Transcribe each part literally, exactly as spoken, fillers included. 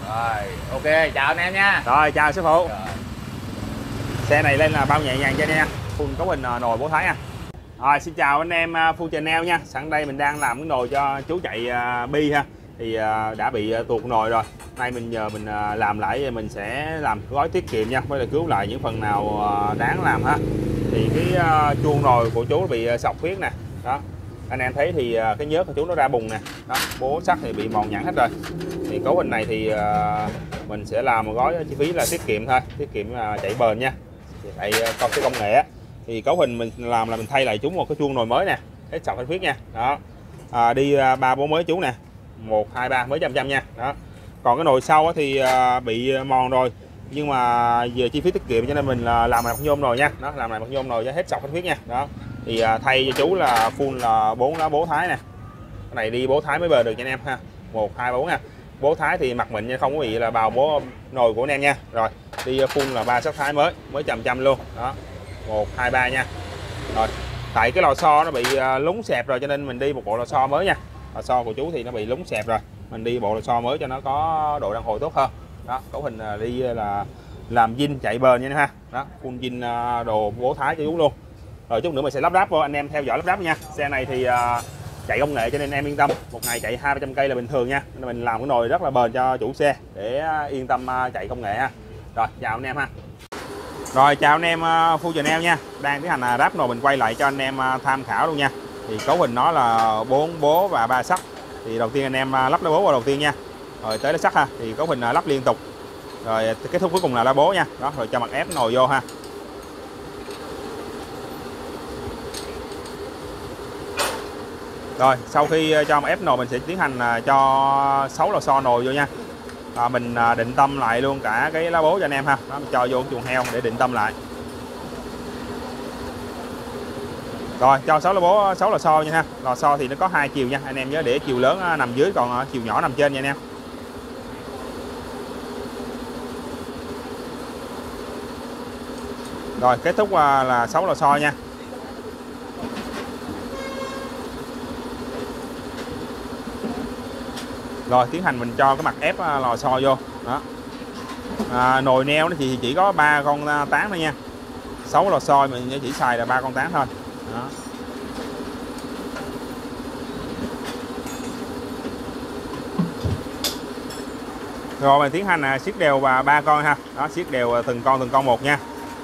Rồi, ok, chào anh em nha. Rồi, chào sư phụ. Rồi. Xe này lên là bao nhẹ nhàng cho anh em. Full cấu hình nồi bố Thái nha. Rồi, xin chào anh em Full Channel nha. Sẵn đây mình đang làm cái nồi cho chú chạy uh, Bi ha. Thì uh, đã bị uh, tuột nồi rồi. Nay mình giờ mình uh, làm lại, mình sẽ làm gói tiết kiệm nha, mới là cứu lại những phần nào uh, đáng làm ha. Thì cái uh, chuông nồi của chú bị uh, sọc huyết nè. Đó. Anh em thấy thì uh, cái nhớt của chú nó ra bùng nè. Đó, bố sắt thì bị mòn nhẵn hết rồi. Thì cấu hình này thì uh, mình sẽ làm một gói chi phí là tiết kiệm thôi, tiết kiệm uh, chạy bền nha. Tại con cái công nghệ á, thì cấu hình mình làm là mình thay lại chúng một cái chuông nồi mới nè, hết sọc hết huyết nha. Đó, à, đi ba bố mới chú nè, một hai ba mới trăm trăm nha. Đó, còn cái nồi sau thì à, bị mòn rồi, nhưng mà về chi phí tiết kiệm cho nên mình là làm lại mặt nhôm rồi nha. Đó, làm lại mặt nhôm rồi cho hết sọc hết huyết nha. Đó, thì à, thay cho chú là full là bốn lá bố Thái nè. Cái này đi bố Thái mới bền được cho anh em ha, một hai bốn nha. Bố Thái thì mặt mịn nha, không có bị là bào bố nồi của anh em nha. Rồi đi full là ba sắc Thái mới mới trăm trăm luôn. Đó, một hai ba nha. Rồi tại cái lò xo nó bị lúng xẹp rồi cho nên mình đi một bộ lò xo mới nha. Lò xo của chú thì nó bị lúng xẹp rồi, mình đi bộ lò xo mới cho nó có độ đàn hồi tốt hơn. Đó, cấu hình đi là làm zin chạy bền nha ha. Đó, full zin đồ bố Thái cho chú luôn. Rồi chút nữa mình sẽ lắp ráp vô, anh em theo dõi lắp ráp nha. Xe này thì chạy công nghệ cho nên em yên tâm, một ngày chạy hai ba trăm cây là bình thường nha. Nên mình làm cái nồi rất là bền cho chủ xe để yên tâm chạy công nghệ ha. Rồi chào anh em ha. Rồi chào anh em Full Channel nha. Đang tiến hành ráp nồi, mình quay lại cho anh em tham khảo luôn nha. Thì cấu hình nó là bốn bố và ba sắt. Thì đầu tiên anh em lắp lá bố vào đầu tiên nha. Rồi tới lá sắt ha, thì cấu hình là lắp liên tục. Rồi kết thúc cuối cùng là lá bố nha. Đó, rồi cho mặt ép nồi vô ha. Rồi sau khi cho ép nồi mình sẽ tiến hành cho sáu lò xo nồi vô nha. À, mình định tâm lại luôn cả cái lá bố cho anh em ha. Đó, mình cho vô chuồng heo để định tâm lại. Rồi cho sáu lá bố, sáu lò xo nha ha. Lò xo thì nó có hai chiều nha, anh em nhớ để chiều lớn nằm dưới, còn chiều nhỏ nằm trên nha anh em. Rồi kết thúc là sáu lò xo nha. Rồi tiến hành mình cho cái mặt ép lò xo vô. Đó, à, nồi neo nó thì chỉ có ba con tán thôi nha, sáu lò xo mình chỉ xài là ba con tán thôi. Đó. Rồi mình tiến hành siết đều và ba con ha. Đó, siết đều từng con từng con một nha.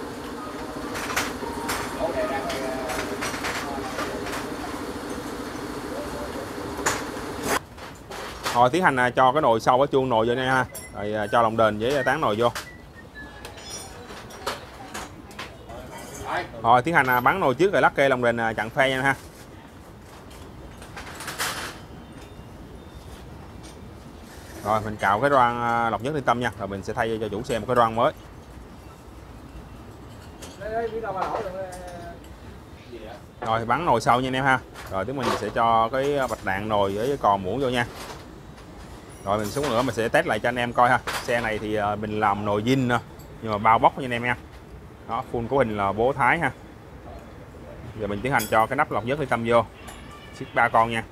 Rồi tiến hành cho cái nồi sau cái chuông nồi vô nha ha. Rồi cho lòng đền với tán nồi vô. Rồi tiến hành bắn nồi trước rồi lắc kê lòng đền chặn phe nha ha. Rồi mình cạo cái roan lọc nhất ly tâm nha, rồi mình sẽ thay cho chủ xe một cái roan mới. Rồi bắn nồi sau nha anh em ha. Rồi tiếng mình sẽ cho cái bạch đạn nồi với còn muỗng vô nha. Rồi mình xuống nữa mình sẽ test lại cho anh em coi ha. Xe này thì mình làm nồi zin nhưng mà bao bóc nha anh em nha. Đó, full cấu hình là bố Thái ha. Giờ mình tiến hành cho cái nắp lọc nhất ly tâm vô, siết ba con nha.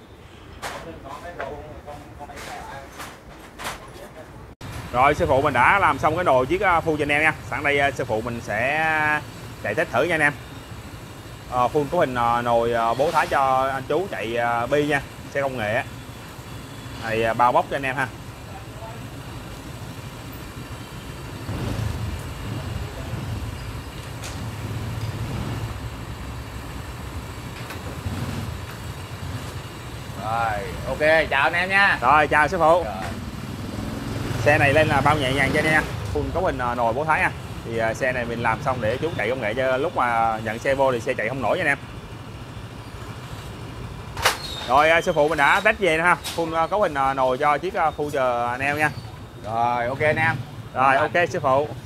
Rồi sư phụ mình đã làm xong cái nồi chiếc Full Channel nha. Sẵn đây sư phụ mình sẽ chạy test thử nha anh em. À, full cấu hình nồi bố Thái cho anh chú chạy Bi nha, xe công nghệ này, bao bóc cho anh em ha. Rồi, ok, chào anh em nha. Rồi chào sư phụ. Rồi. Xe này lên là bao nhẹ nhàng cho anh em, full cấu hình nồi bố Thái nha. Thì xe này mình làm xong để chú chạy công nghệ, cho lúc mà nhận xe vô thì xe chạy không nổi nha anh em. Rồi sư phụ mình đã test về ha, full cấu hình nồi cho chiếc Full Channel nha. Rồi, ok anh em. Rồi ok sư phụ.